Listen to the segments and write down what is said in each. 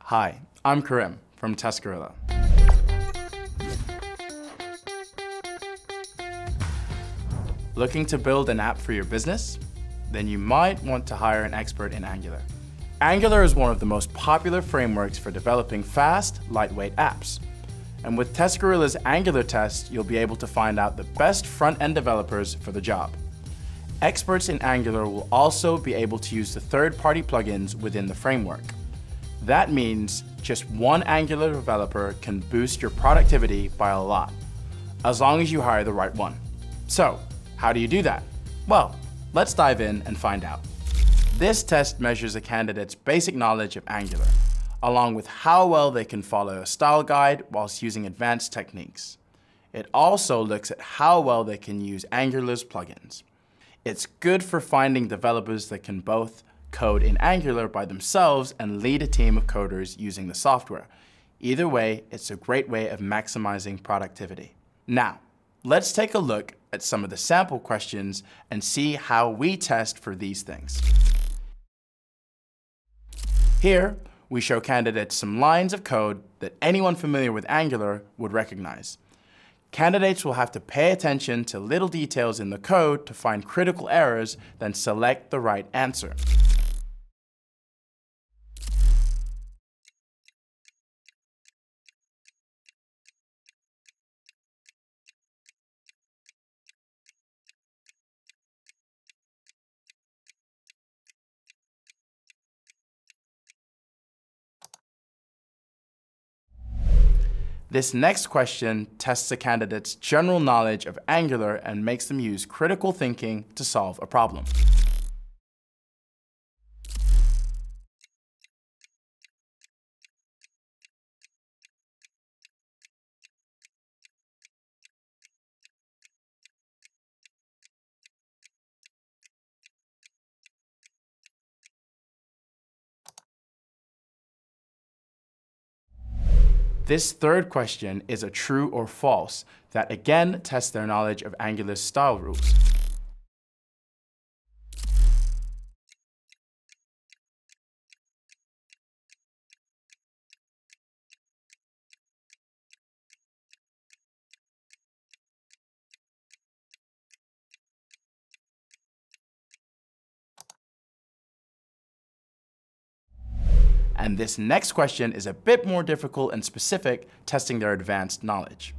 Hi, I'm Karim from TestGorilla. Looking to build an app for your business? Then you might want to hire an expert in Angular. Angular is one of the most popular frameworks for developing fast, lightweight apps. And with TestGorilla's Angular test, you'll be able to find out the best front-end developers for the job. Experts in Angular will also be able to use the third-party plugins within the framework. That means just one Angular developer can boost your productivity by a lot, as long as you hire the right one. So, how do you do that? Well, let's dive in and find out. This test measures a candidate's basic knowledge of Angular, along with how well they can follow a style guide whilst using advanced techniques. It also looks at how well they can use Angular's plugins. It's good for finding developers that can both code in Angular by themselves and lead a team of coders using the software. Either way, it's a great way of maximizing productivity. Now, let's take a look at some of the sample questions and see how we test for these things. Here, we show candidates some lines of code that anyone familiar with Angular would recognize. Candidates will have to pay attention to little details in the code to find critical errors, then select the right answer. This next question tests a candidate's general knowledge of Angular and makes them use critical thinking to solve a problem. This third question is a true or false that again tests their knowledge of Angular's style rules. And this next question is a bit more difficult and specific, testing their advanced knowledge.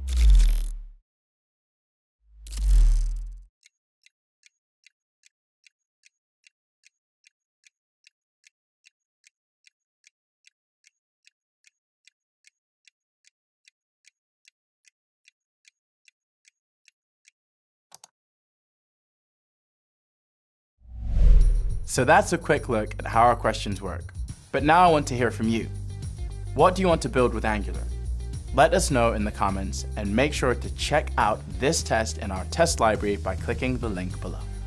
So that's a quick look at how our questions work. But now I want to hear from you. What do you want to build with Angular? Let us know in the comments and make sure to check out this test in our test library by clicking the link below.